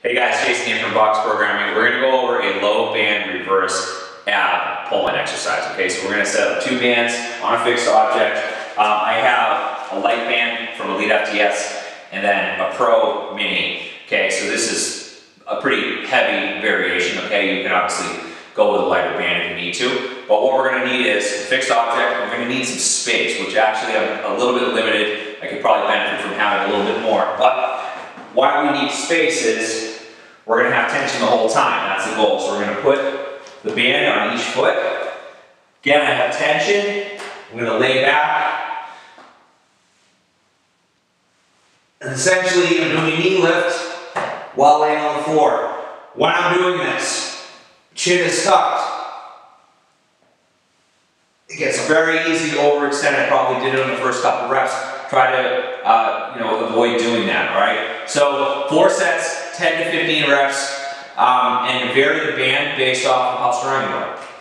Hey guys, Jason here from Box Programming. We're going to go over a low band reverse ab pull-in exercise. Okay, so we're going to set up two bands on a fixed object. I have a light band from Elite FTS and then a Pro Mini. Okay, so this is a pretty heavy variation. Okay, you can obviously go with a lighter band if you need to. But what we're going to need is a fixed object. We're going to need some space, which actually I'm a little bit limited. I could probably benefit from having a little bit more. But why we need space is we're going to have tension the whole time. That's the goal. So we're going to put the band on each foot. Again, I have tension. I'm going to lay back. And essentially, I'm doing a knee lift while laying on the floor. When I'm doing this, chin is tucked. It gets very easy to overextend. I probably did it on the first couple reps. Try to avoid doing that, all right? So 4 sets, 10 to 15 reps, and vary the band based off of how strong you are.